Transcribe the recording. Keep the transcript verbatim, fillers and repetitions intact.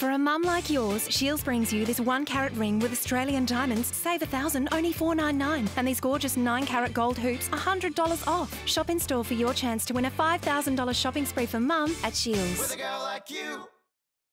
For a mum like yours, Shiels brings you this one carat ring with Australian diamonds. Save a thousand, only four ninety-nine. And these gorgeous nine carat gold hoops, one hundred dollars off. Shop in store for your chance to win a five thousand dollars shopping spree for mum at Shiels. With a girl like you.